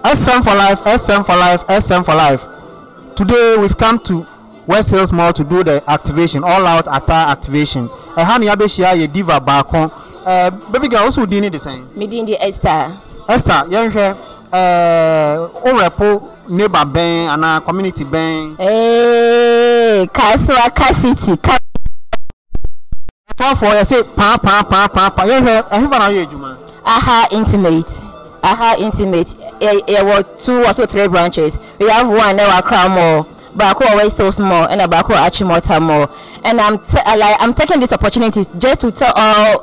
SM for life, SM for life, SM for life. Today we've come to West Hills Mall to do the activation, all out attire activation. Hani abeshia ye diva baako. Baby girl also dini the same. Me dini Esther. Esther, yenhwe o repo neighbor ben and community ben. Kaswa City. For you say pa. Yenhwe ehiba na ye ejuma. Aha intimate. There were 2 or 3 branches. We have one now Accra Mall, Bako West Hills Mall, and Bako Achimota Mall. And I'm taking this opportunity just to tell all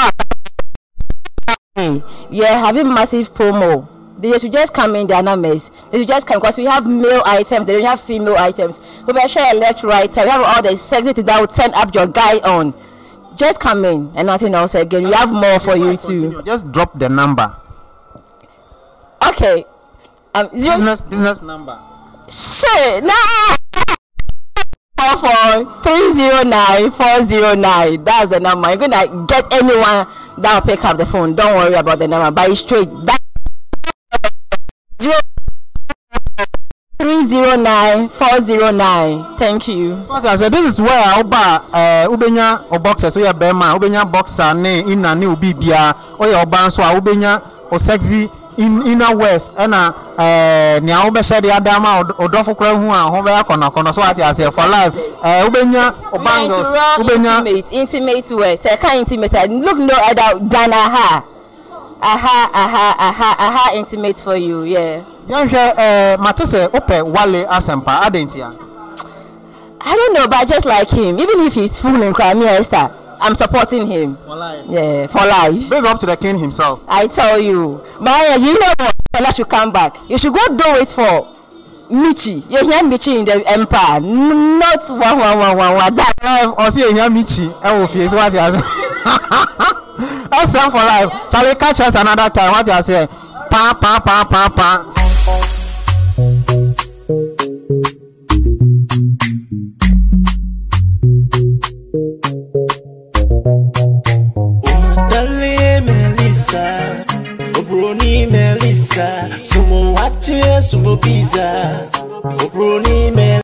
yeah, having massive promo. They should just come in, they are not mess. They should just come because we have male items, they don't have female items. We will share left, right, we have all the sexy that will turn up your guy on. Just come in and nothing else again. We have more for you too. Just drop the number. Okay. Business number. Shit, no. 44309. That's the number. You're gonna get anyone that will pick up the phone. Don't worry about the number. Buy it straight. That 309409. Thank you. So this is where ubenya o boxers we bema ubenya boxer ne ina ne obi bia oye oba nso a ubenya o sexy inner west na nia obehye de adama odofo kra hu a ho be akona so ati ase for life ubenya obangles ubenya intimate wear say can intimate look no other than aha intimate for you. Yeah. Matese ope wale asempa adentia. I don't know, but I just like him. Even if he's fooling Crimea Esther, I'm supporting him. For life. Yeah, for life. Big up to the king himself. I tell you. But you know what? Fela should come back. You should go do it for Michi. You hear Michi in the empire. Not one. That or see you hear Michi. I will face what you say. SM for life. Shall we catch us another time? What you say? Pa. Melissa, sumo wache, sumo pizza,